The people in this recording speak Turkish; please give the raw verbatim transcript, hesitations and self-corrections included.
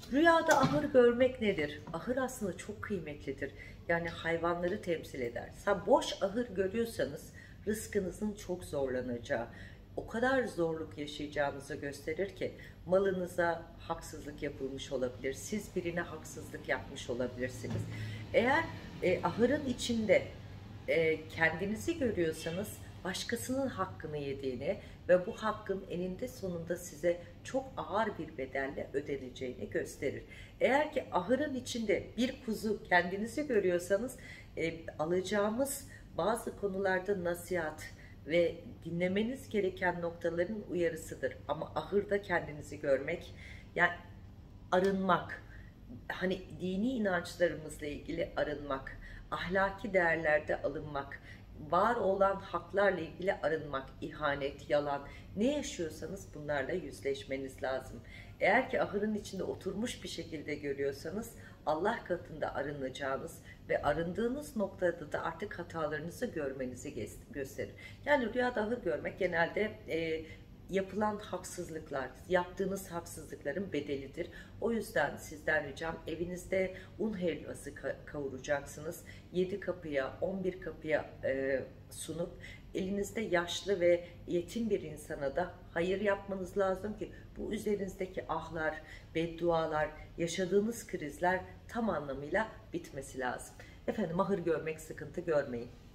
Rüyada ahır görmek nedir? Ahır aslında çok kıymetlidir. Yani hayvanları temsil eder. Sen boş ahır görüyorsanız rızkınızın çok zorlanacağı, o kadar zorluk yaşayacağınızı gösterir ki malınıza haksızlık yapılmış olabilir. Siz birine haksızlık yapmış olabilirsiniz. Eğer e, ahırın içinde e, kendinizi görüyorsanız başkasının hakkını yediğini ve bu hakkın eninde sonunda size çok ağır bir bedelle ödeneceğini gösterir. Eğer ki ahırın içinde bir kuzu kendinizi görüyorsanız e, alacağımız bazı konularda nasihat ve dinlemeniz gereken noktaların uyarısıdır. Ama ahırda kendinizi görmek, yani arınmak, hani dini inançlarımızla ilgili arınmak, ahlaki değerlerde alınmak, var olan haklarla ilgili arınmak, ihanet, yalan, ne yaşıyorsanız bunlarla yüzleşmeniz lazım. Eğer ki ahırın içinde oturmuş bir şekilde görüyorsanız Allah katında arınacağınız ve arındığınız noktada da artık hatalarınızı görmenizi gösterir. Yani rüyada ahır görmek genelde e, yapılan haksızlıklar, yaptığınız haksızlıkların bedelidir. O yüzden sizden ricam, evinizde un helvası kavuracaksınız. yedi kapıya, on bir kapıya e, sunup elinizde yaşlı ve yetim bir insana da hayır yapmanız lazım ki bu üzerinizdeki ahlar, beddualar, yaşadığınız krizler tam anlamıyla bitmesi lazım. Efendim, ahır görmek sıkıntı görmeyin.